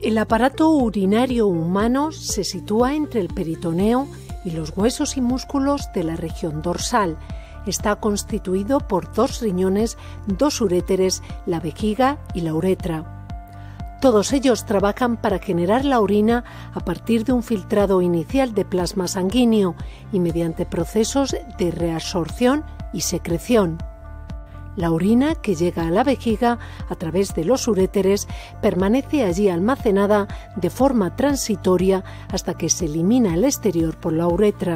El aparato urinario humano se sitúa entre el peritoneo y los huesos y músculos de la región dorsal. Está constituido por 2 riñones, 2 uréteres, la vejiga y la uretra. Todos ellos trabajan para generar la orina a partir de un filtrado inicial de plasma sanguíneo y mediante procesos de reabsorción y secreción. La orina que llega a la vejiga a través de los uréteres permanece allí almacenada de forma transitoria hasta que se elimina al exterior por la uretra.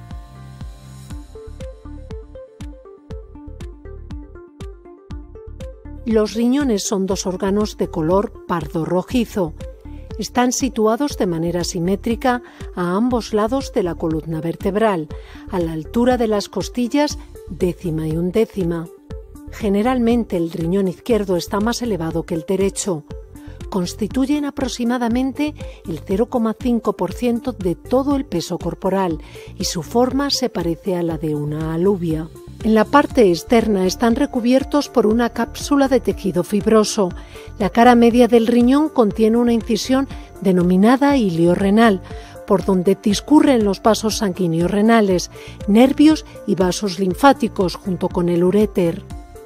Los riñones son 2 órganos de color pardo rojizo. Están situados de manera simétrica a ambos lados de la columna vertebral, a la altura de las costillas 10ª y 11ª. Generalmente el riñón izquierdo está más elevado que el derecho. Constituyen aproximadamente el 0,5% de todo el peso corporal y su forma se parece a la de una alubia. En la parte externa están recubiertos por una cápsula de tejido fibroso. La cara media del riñón contiene una incisión denominada ilio renal, por donde discurren los vasos sanguíneos renales, nervios y vasos linfáticos junto con el uréter.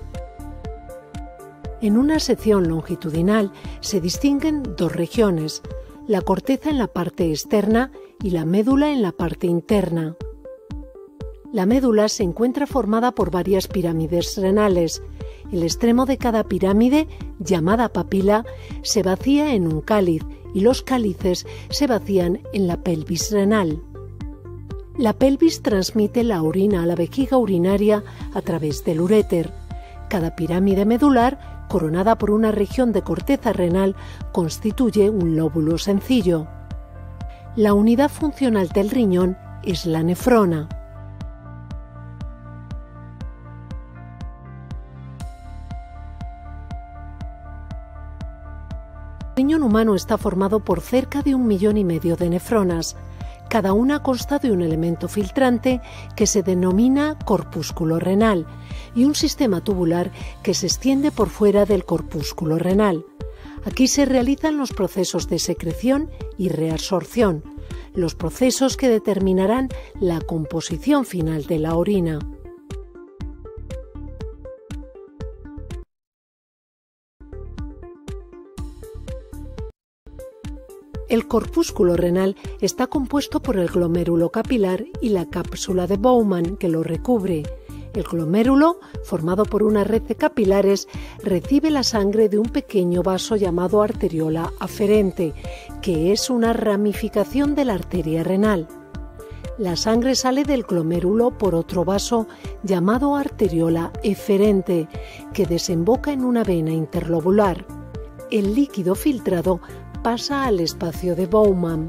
En una sección longitudinal se distinguen 2 regiones, la corteza en la parte externa y la médula en la parte interna. La médula se encuentra formada por varias pirámides renales. El extremo de cada pirámide, llamada papila, se vacía en un cáliz y los cálices se vacían en la pelvis renal. La pelvis transmite la orina a la vejiga urinaria a través del uréter. Cada pirámide medular, coronada por una región de corteza renal, constituye un lóbulo sencillo. La unidad funcional del riñón es la nefrona. El riñón humano está formado por cerca de 1,5 millones de nefronas. Cada una consta de un elemento filtrante que se denomina corpúsculo renal y un sistema tubular que se extiende por fuera del corpúsculo renal. Aquí se realizan los procesos de secreción y reabsorción, los procesos que determinarán la composición final de la orina. El corpúsculo renal está compuesto por el glomérulo capilar y la cápsula de Bowman que lo recubre. El glomérulo, formado por una red de capilares, recibe la sangre de un pequeño vaso llamado arteriola aferente, que es una ramificación de la arteria renal. La sangre sale del glomérulo por otro vaso llamado arteriola eferente, que desemboca en una vena interlobular. El líquido filtrado pasa al espacio de Bowman.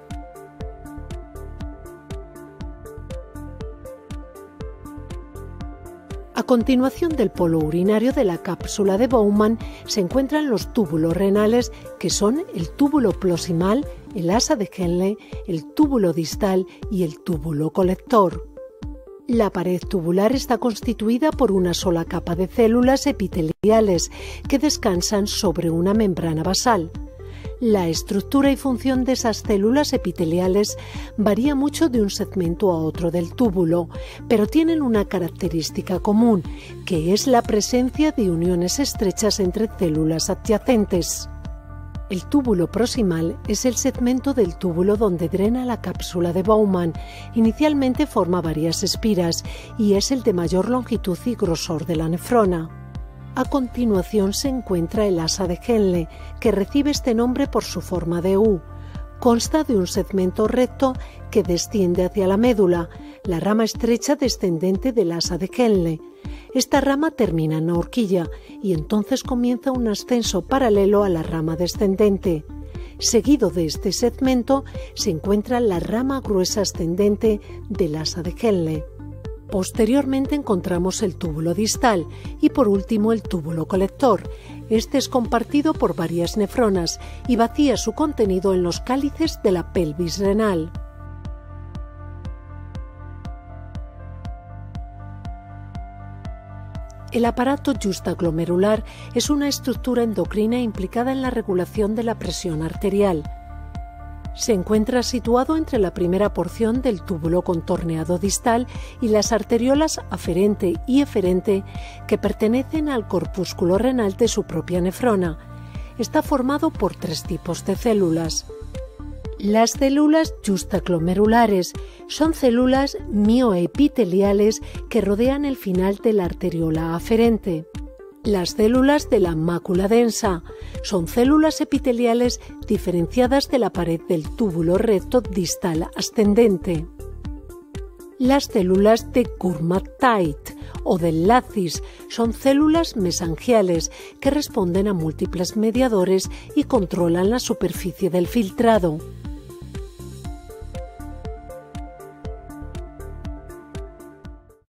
A continuación del polo urinario de la cápsula de Bowman se encuentran los túbulos renales, que son el túbulo proximal, el asa de Henle, el túbulo distal y el túbulo colector. La pared tubular está constituida por una sola capa de células epiteliales que descansan sobre una membrana basal. La estructura y función de esas células epiteliales varía mucho de un segmento a otro del túbulo, pero tienen una característica común, que es la presencia de uniones estrechas entre células adyacentes. El túbulo proximal es el segmento del túbulo donde drena la cápsula de Bowman. Inicialmente forma varias espiras y es el de mayor longitud y grosor de la nefrona. A continuación se encuentra el asa de Henle, que recibe este nombre por su forma de U. Consta de un segmento recto que desciende hacia la médula, la rama estrecha descendente del asa de Henle. Esta rama termina en la horquilla y entonces comienza un ascenso paralelo a la rama descendente. Seguido de este segmento se encuentra la rama gruesa ascendente del asa de Henle. Posteriormente encontramos el túbulo distal y por último el túbulo colector. Este es compartido por varias nefronas y vacía su contenido en los cálices de la pelvis renal. El aparato justaglomerular es una estructura endocrina implicada en la regulación de la presión arterial. Se encuentra situado entre la primera porción del túbulo contorneado distal y las arteriolas aferente y eferente que pertenecen al corpúsculo renal de su propia nefrona. Está formado por 3 tipos de células. Las células justaglomerulares son células mioepiteliales que rodean el final de la arteriola aferente. Las células de la mácula densa son células epiteliales diferenciadas de la pared del túbulo recto distal ascendente. Las células de Kurmatite o del lacis son células mesangiales que responden a múltiples mediadores y controlan la superficie del filtrado.